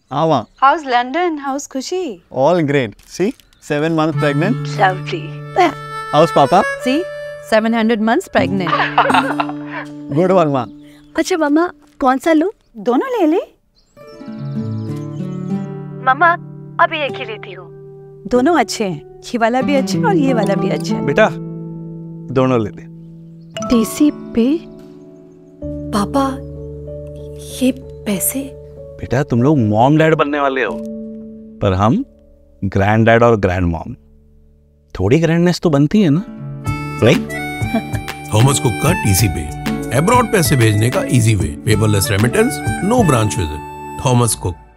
Awa. How's London? How's Khushi? All great. See, 7 months pregnant. Lovely. How's Papa? See, 700 months pregnant. Good one, ma. अच्छा मामा, कौन सा लूं? दोनों ले ले। मामा, अभी एक ही लेती हूँ। दोनों अच्छे हैं। ये वाला भी अच्छा है और ये वाला भी अच्छा है। बेटा, दोनों ले ले। टीसी पे? पापा, ये पैसे? बेटा तुम लोग मॉम डैड बनने वाले हो, पर हम ग्रैंड डैड और ग्रैंड मॉम। थोड़ी ग्रैंडनेस तो बनती है ना, राइट? थॉमस कुक का टीसी पे, अब्रॉड पैसे भेजने का easy way, paperless remittance, no branch visit. Thomas cook.